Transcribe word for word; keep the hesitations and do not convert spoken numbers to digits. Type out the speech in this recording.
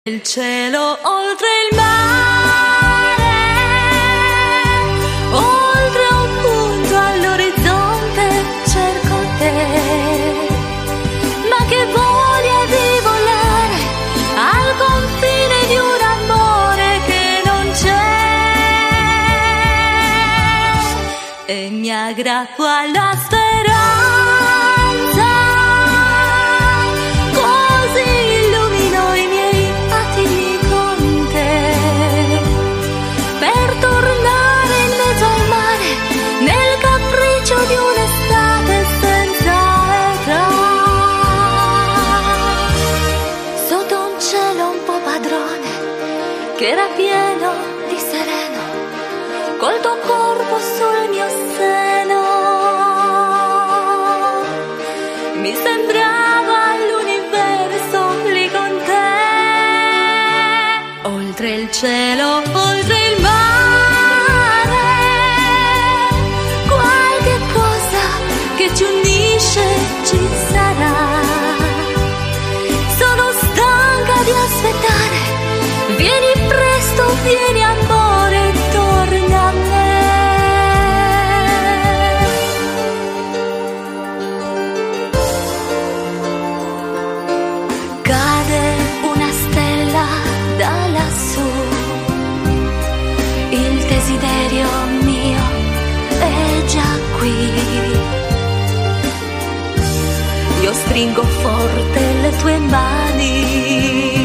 Il cielo oltre il mare, oltre un punto all'orizzonte cerco te, ma che voglia di volare al confine di un amore che non c'è, e mi aggrappo alla speranza. Di un'estate senza età, sotto un cielo un po' padrone che era pieno di sereno, col tuo corpo sul mio seno. Mi sembrava l'universo lì con te, oltre il cielo, oltre il mare. Che ci unisce ci sarà. Sono stanca di aspettare, vieni presto, vieni amore, torna a me. Cade una stella da lassù, il desiderio mio è già qui. Io stringo forte le tue mani